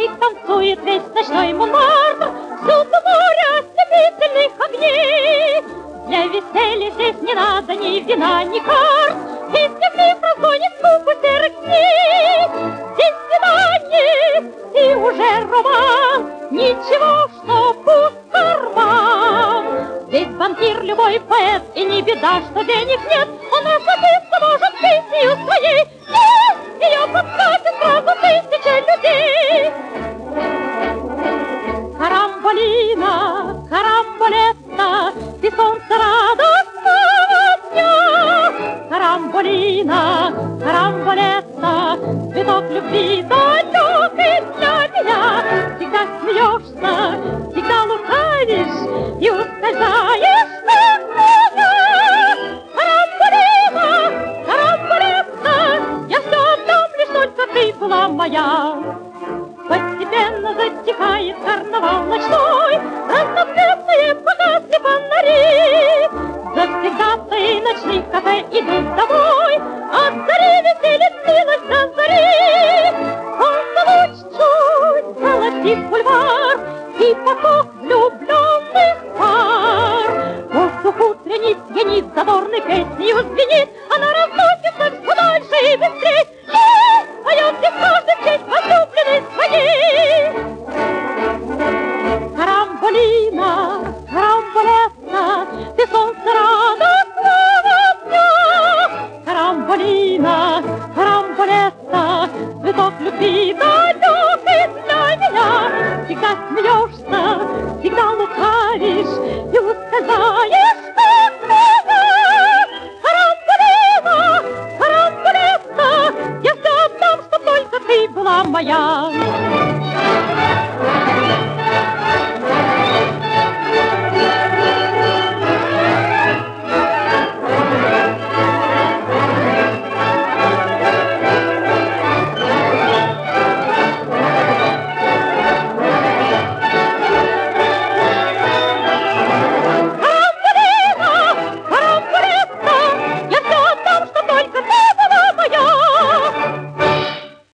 них танцует весь ночной Монмартр, всюду море ослепительных огней. Для веселья здесь не надо ни вина, ни карт, песня в них разгонит скуку серых дней. Здесь свидание и уже роман, ничего, что пуст карман. Здесь банкир, любой поэт, и не беда, что денег нет, он расплатиться может песнью своей. Здесь ее подхватит сразу тысяча людей. Карамболина, карамболетта, ты солнце радостного дня. Карамболина, карамболетта, цветок любви далекий для меня. Всегда смеешься, всегда лукавишь и ускользаешь от меня. Карамболина, карамболетта, я все отдам, лишь только ты была моя. Постепенно затихает карнавал ночной, разноцветные погасли фонари. Завсегдатаи ночных кафе идут домой, от зари веселит милость до зари. Солнце луч чуть золотит бульвар и поток влюбленных пар. Воздух утренний пьянит, задорной песнью звенит, она разносит